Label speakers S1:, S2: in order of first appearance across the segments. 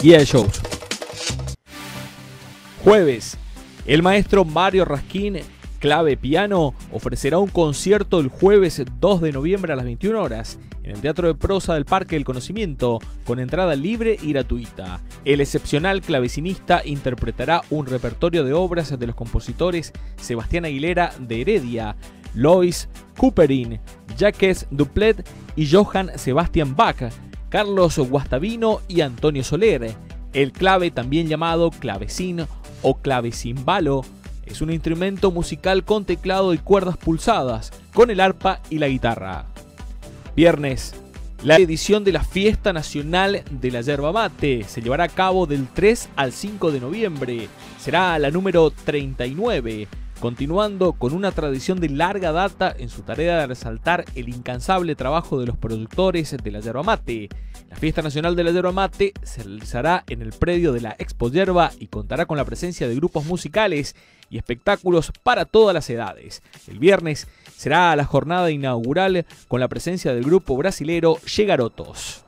S1: Guía de shows. Jueves, el maestro Mario Raskin, clave piano, ofrecerá un concierto el jueves 2 de noviembre a las 21 horas en el Teatro de Prosa del Parque del Conocimiento, con entrada libre y gratuita. El excepcional clavecinista interpretará un repertorio de obras de los compositores Sebastián Aguilera de Heredia, Lois Couperin, Jacques Duplet y Johann Sebastian Bach, Carlos Guastavino y Antonio Soler. El clave, también llamado clavecín o clavecimbalo, es un instrumento musical con teclado y cuerdas pulsadas, con el arpa y la guitarra. Viernes, la edición de la Fiesta Nacional de la Yerba Mate se llevará a cabo del 3 al 5 de noviembre. Será la número 39, continuando con una tradición de larga data en su tarea de resaltar el incansable trabajo de los productores de la yerba mate. La Fiesta Nacional de la Yerba Mate se realizará en el predio de la Expo Yerba y contará con la presencia de grupos musicales y espectáculos para todas las edades. El viernes será la jornada inaugural con la presencia del grupo brasilero Llegarotos.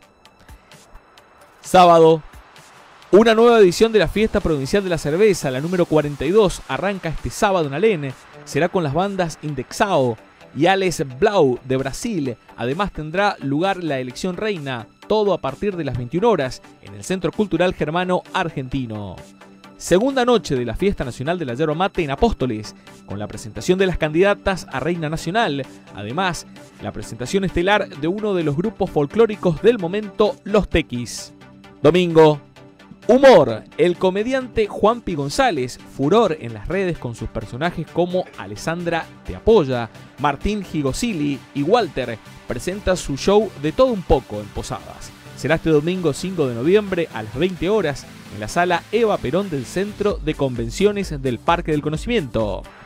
S1: Sábado, una nueva edición de la Fiesta Provincial de la Cerveza, la número 42, arranca este sábado en Alén. Será con las bandas Indexao y Ales Blau de Brasil. Además tendrá lugar la elección reina, todo a partir de las 21 horas en el Centro Cultural Germano Argentino. Segunda noche de la Fiesta Nacional de la Yerba Mate en Apóstoles, con la presentación de las candidatas a Reina Nacional. Además, la presentación estelar de uno de los grupos folclóricos del momento, Los Tequis. Domingo, humor. El comediante Juanpi González, furor en las redes con sus personajes como Alessandra Te Apoya, Martín Gigosili y Walter, presenta su show de todo un poco en Posadas. Será este domingo 5 de noviembre a las 20 horas en la sala Eva Perón del Centro de Convenciones del Parque del Conocimiento.